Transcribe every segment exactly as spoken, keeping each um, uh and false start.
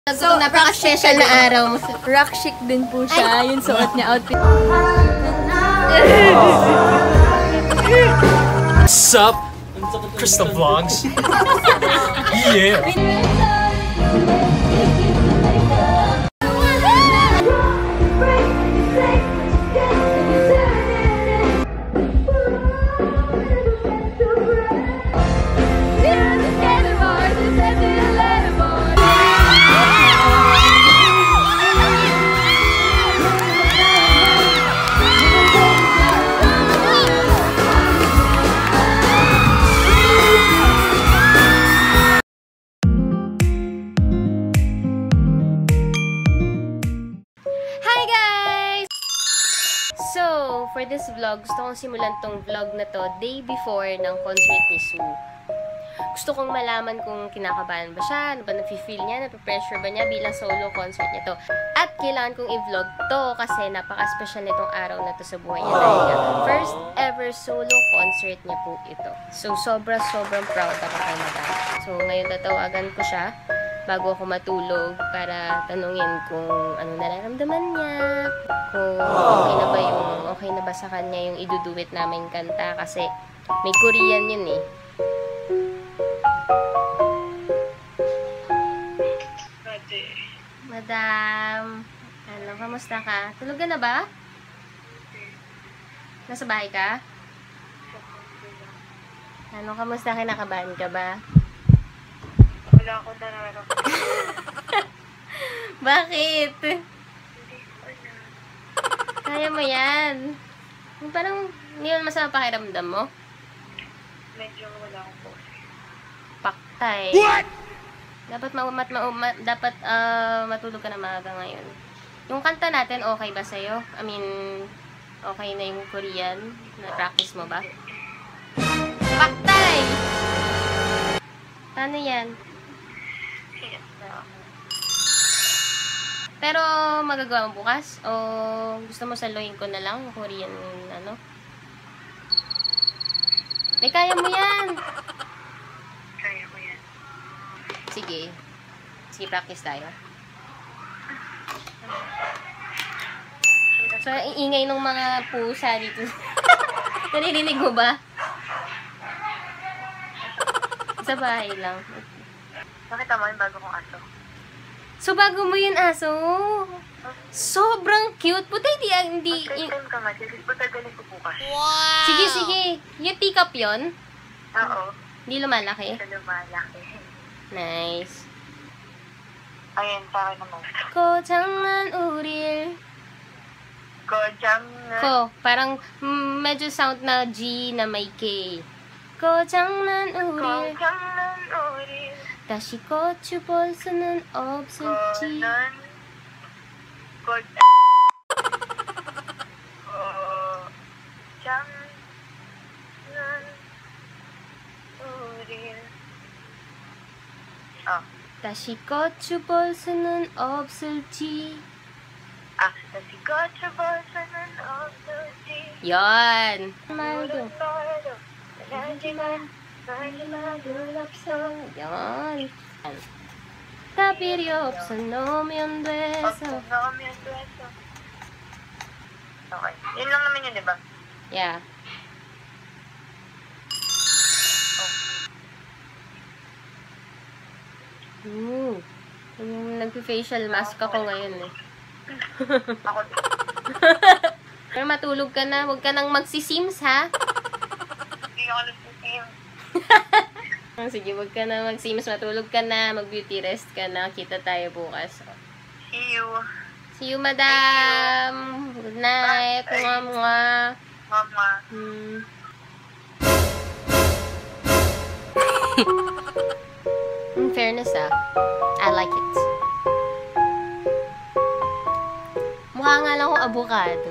So, napaka-special na araw mo. Rock chic din po siya. Yung suot niya, outfit. Sup? Krista Vlogs? Yeah! So, for this vlog, gusto kong simulan tong vlog na to day before ng concert ni Sue. Gusto kong malaman kung kinakabahan ba siya, ano ba nafe-feel niya, nape-pressure ba niya bilang solo concert niya to. At kailangan kong i-vlog to kasi napaka-special nitong araw na to sa buhay niya. Dahil first ever solo concert niya po ito. So, sobra-sobrang proud ako kay Madam. So, ngayon tatawagan ko siya bago ako matulog para tanungin kung ano nararamdaman niya, kung okay na ba yung okay na ba sa kanya yung iduduet namin kanta kasi may Korean yun eh. Madam, ano, kamusta ka? Tulog ka na ba? Nasa bahay ka? Ano, kamusta? Kinakabahan ka ba? Wala akong nararamdaman. Bakit? Kaya mo yan. Yung parang, hindi mo masama pakiramdam mo? Medyo wala akong pose. Paktay. What? Dapat ma mat ma ma dapat uh, matulog ka na maaga ngayon. Yung kanta natin, okay ba sa'yo? I mean, okay na yung Korean? Na-practice mo ba? Paktay! Paano yan? Pero magagawa mo bukas? O gusto mo saluhin ko na lang yung Korean, ano? May kaya mo yan! Kaya ko yan. Sige. Sige, practice tayo. So, ingay ng mga pusa dito. Naririnig mo ba? Sa bahay lang. Nakita mo yung bago kong aso? So, bago mo yun, aso. Sobrang cute. Puta, hindi, hindi. Mag-time ka nga. Sige, buta galing ko bukas. Wow! Sige, sige. Yung teacup yun? Oo. Hindi lumalaki? Ito lumalaki. Nice. Ayun, sa akin naman. Ko, 장난 우릴. Ko, jam na. Ko, parang mm, medyo sound na G na may K. Ko, 장난 Ko, 우릴. jam na ulit. 다시 고쳐볼 수는 Ko, 없을지. nan. Ko, Ko, jam nan ulit. Oh. 다시 고쳐볼 수는 없을지. Ah, dashi gochable sa nan 없을지. Yan. 말도. Hajiman. Yan. 다 필요 없어 놓으면 돼서. Okay. Yun lang naman yun, diba? Yeah. Ooh. Mm, nagpi-facial mask ako ngayon eh. Ako. Pero matulog ka na. Huwag ka nang magsisims ha. Hindi ako nagsisim. Sige, huwag ka na mag-sims, matulog ka na, mag-beauty rest ka na, kita tayo bukas. See you. See you, madam! Good night! Mga mga! Mama. Hmm. In fairness ah, I like it. Mukha nga lang akong avocado.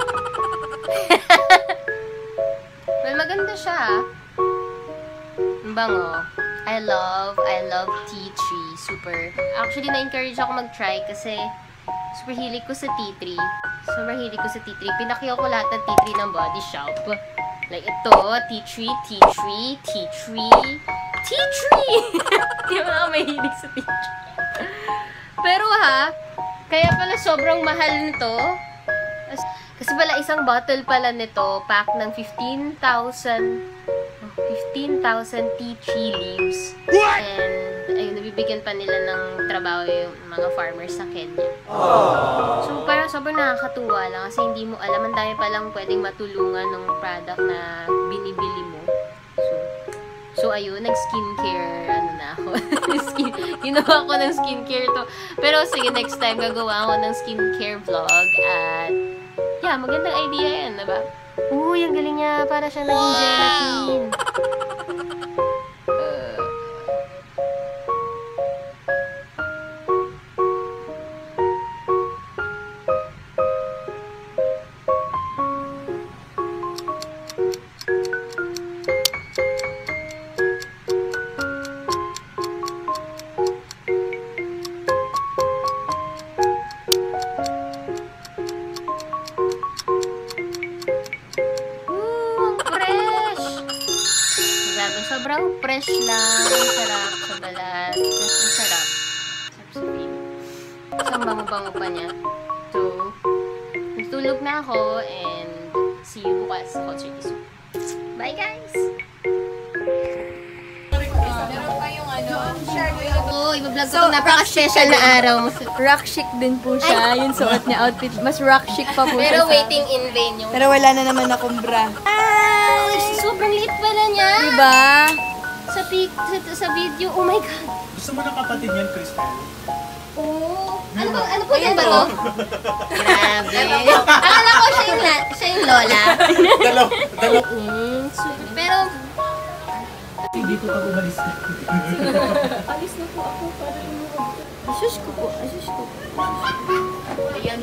Well, maganda siya ah. Bango. I love, I love tea tree. Super. Actually, na-encourage ako mag-try kasi super hilig ko sa tea tree. Super hilig ko sa tea tree. Pinakyaw ko lahat ng tea tree ng Body Shop. Like ito, tea tree, tea tree, tea tree, tea tree! Di ba ako mahilig sa tea tree? Pero ha, kaya pala sobrang mahal nito. Kasi pala isang bottle pala nito, pack ng fifteen thousand fifteen thousand tea tree leaves. And ayun, nabibigyan pa nila ng trabaho yung mga farmers sa Kenya. So parang sobrang nakakatuwa lang kasi hindi mo alam, ang dami palang pwedeng matulungan ng product na binibili mo. So, so ayun, nag-skincare, ano na ako. Skin, ginawa ko ng skincare to. Pero sige, next time gagawa ako ng skincare vlog at yeah, magandang idea yan, diba? Uy, ang galing niya. Para siya naging gelatin. Uh, sobrang fresh lang. Sarap sa balat. Ang sarap. Sarap sa feel. Isang bango-bango pa niya. So, nagtulog na ako and see you bukas sa concert ni Sue. Bye guys! Meron pa yung ano, Oo, oh, ibablog ko itong napaka-special na araw. rock chic din po siya. Yung suot niya, outfit. Mas rock chic pa po Pero siya sa... waiting in vain yung... Pero wala na naman akong bra. Ay! Sobrang liit pala niya! Diba? Sa, pic, sa, sa video, oh my God! Gusto mo ng kapatid yan, Crystal? Oo. Ano ba? Ano po yan ba to? Grabe. Akala ko siya yung, la, siya yung lola. Dalaw, dalaw. Mm, so, pero, Hindi ko pag umalis na. Alis na po ako para lumabas. Asus ko po, asus ko. ayan.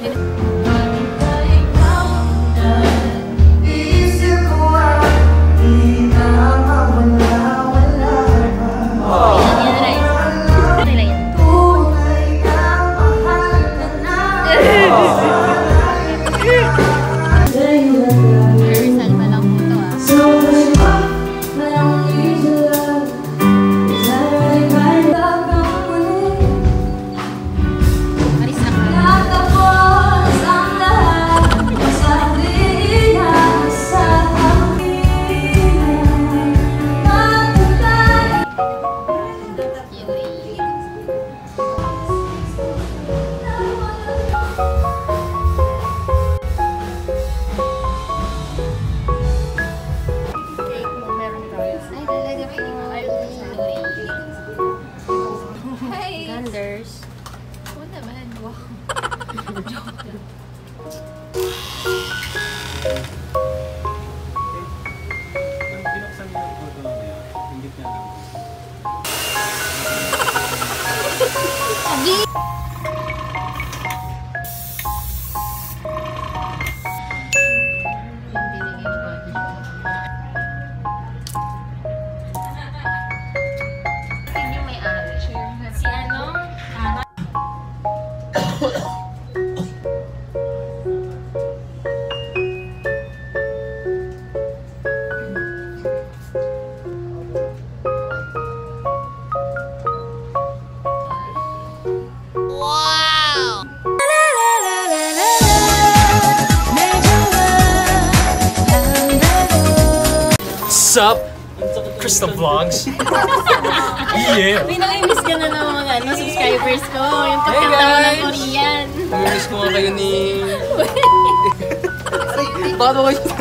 Ganders. Oo naman, wow. Nung binuksan niyo yung photo na yun, hindi niya lang. Yung may ari. Si ano? Sup, Crystal Vlogs? Yeah! Pinaka-miss ka na ng mga ano, subscribers ko. Yung pagkanta mo ng Korean. Namiss ko nga kayo ni... Bakit ako kayo?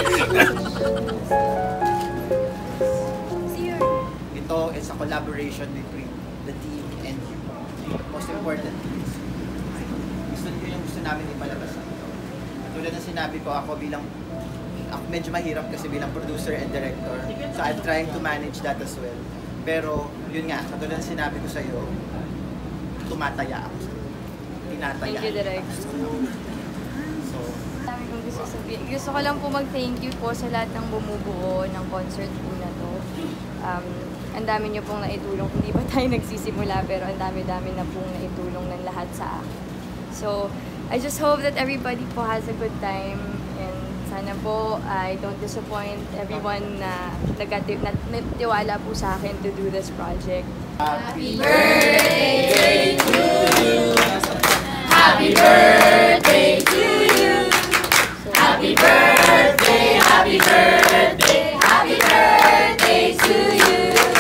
Ito is a collaboration between the team and you. Most important is, gusto nyo yung gusto namin ipalabas na ito. Tulad ng sinabi ko, ako bilang, ako medyo mahirap kasi bilang producer and director. So I'm trying to manage that as well. Pero yun nga, katulad ng sinabi ko sa'yo, tumataya ako sa'yo. Tinataya. Thank you, Direk. So, Dami kong gusto sabihin. Gusto ko lang po mag-thank you po sa lahat ng bumubuo ng concert po na to. Um, ang dami niyo pong naitulong. Hindi pa tayo nagsisimula pero ang dami-dami na pong naitulong ng lahat sa akin. So, I just hope that everybody po has a good time and sana po I don't disappoint everyone na nagati- na natiwala po sa akin to do this project. Happy birthday to you. Happy birthday to you. Happy birthday, happy birthday, happy birthday to you.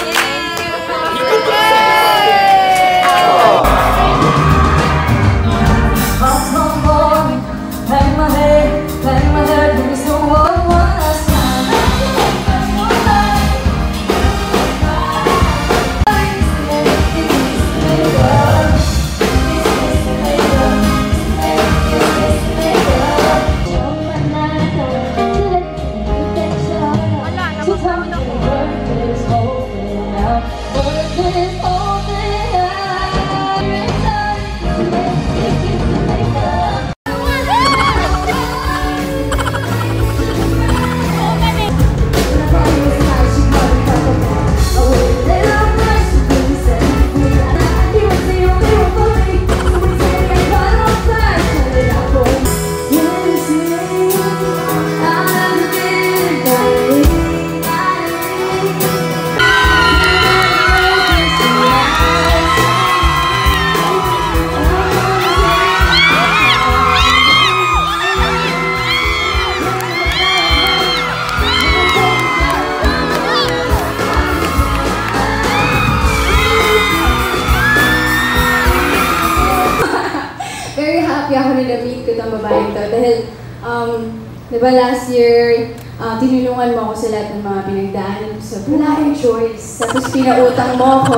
Ako na na-meet ko itong babaeng to dahil, um, diba last year, uh, tinulungan mo ako sa lahat ng mga pinagdaanan ko. So, wala akong choice. Tapos pinautang mo ako.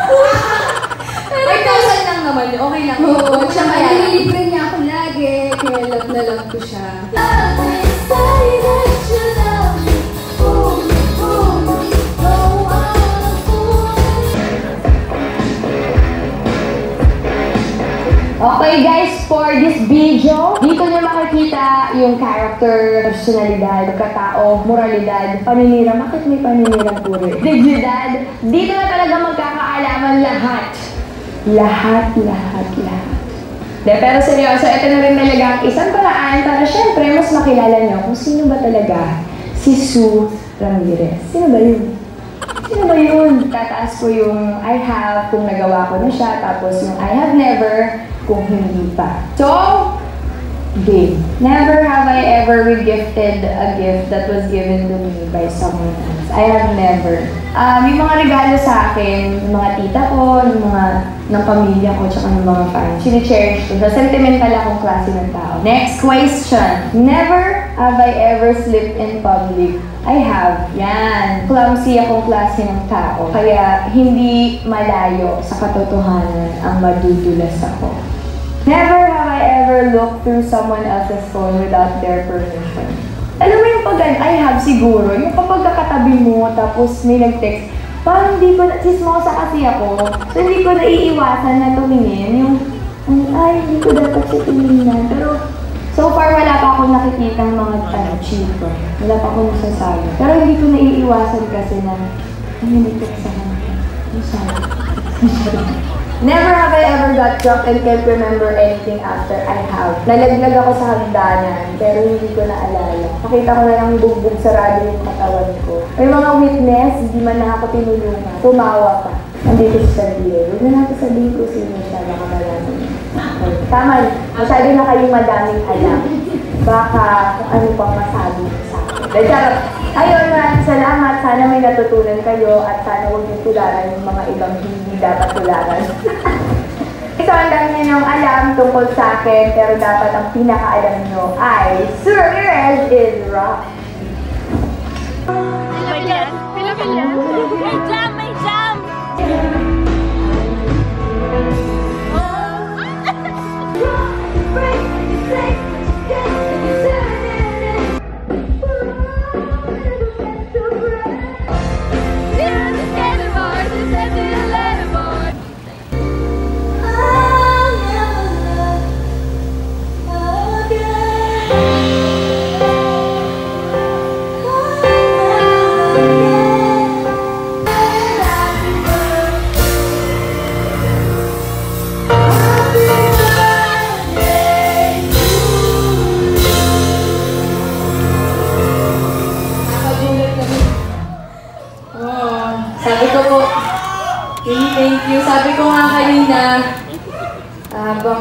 five thousand lang naman, okay lang. Oo, at saka nililibre niya ako lagi. Kaya love na love ko siya. Okay guys, for this video, dito nyo makikita yung character, personalidad, katao, moralidad, paninira. Bakit may paninirang puri? Dignidad. Dito na talaga magkakaalaman lahat. Lahat, lahat, lahat. De, pero seryoso, ito na rin talaga ang isang paraan para syempre mas makilala nyo kung sino ba talaga si Sue Ramirez. Sino ba yun? Sino ba yun? Tataas ko yung I have kung nagawa ko na siya, tapos yung I have never kung hindi pa. So, game. Never have I ever regifted a gift that was given to me by someone else. I have never. Um, yung mga regalo sa akin, yung mga tita ko, yung mga ng pamilya ko, tsaka ng mga fans, sini-cherish ko. So, sentimental akong klase ng tao. Next question. Never have I ever slipped in public. I have. Yan. Clumsy akong klase ng tao. Kaya hindi malayo sa katotohanan ang madudulas ako. Never have I ever looked through someone else's phone without their permission. Alam mo yung pag I have siguro, yung kapag kakatabi mo, tapos may nag-text, parang hindi ko, sismosa kasi ako, so hindi ko naiiwasan na tumingin, yung, ay, hindi ko dapat siya tumingin. Pero, so far, wala pa akong nakikitang mga ano, cheaper. Wala pa akong nasasabi. Pero hindi ko naiiwasan kasi na, ay, nag-text sa kanila. Ang sabi. Never have I ever got drunk and can't remember anything after I have. Nalaglag ako sa hagdanan, pero hindi ko naalala. Nakita ko na lang bugbog sarado yung katawan ko. May mga witness, hindi man na ako tinulungan. Tumawa pa. Nandito sa sabihin. Huwag na natin sabihin ko sino siya, baka malaman niya. Tama, masyado na kayong madaming alam. Baka kung ano pang masabi sa akin. Dahil charot. Ayun na, salamat. Sana may natutunan kayo at sana huwag niyo tularan yung mga ibang hindi dapat tularan. Ito ang dami niyo nang alam tungkol sa akin, pero dapat ang pinakaalam niyo ay Sue Ramirez is rock. May yan? May yan? May jam! May jam!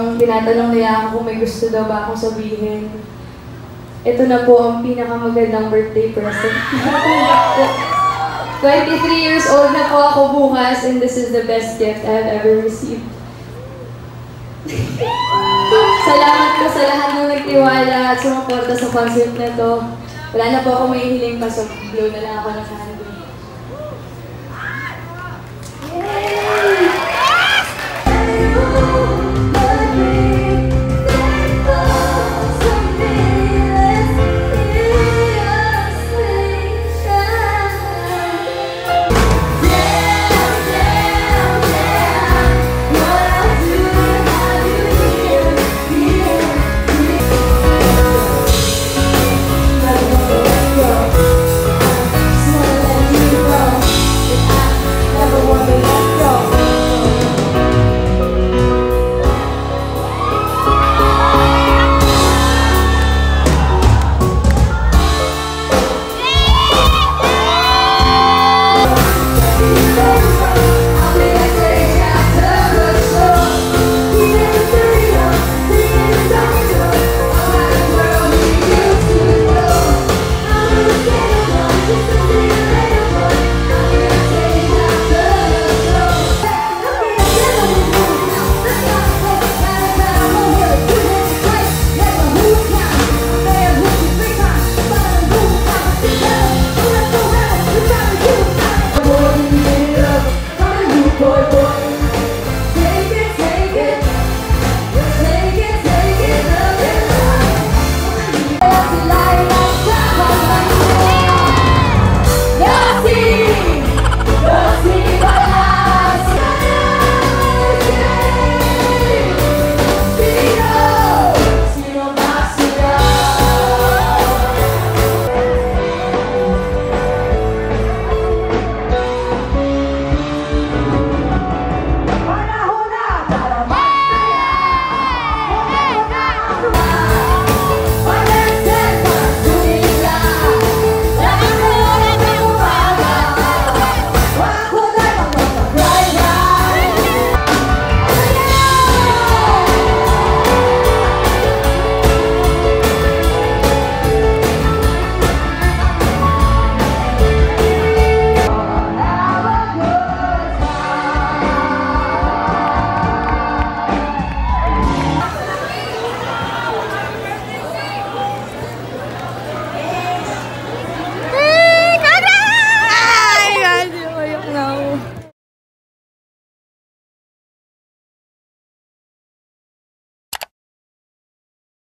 habang tinatanong nila ako kung may gusto daw ba akong sabihin, ito na po ang pinakamagandang birthday present. twenty-three years old na po ako bukas, and this is the best gift I have ever received. Salamat po sa lahat ng nagtiwala at sumuporta sa concert na to. Wala na po ako may hiling pa, so blow na lang ako ng candle.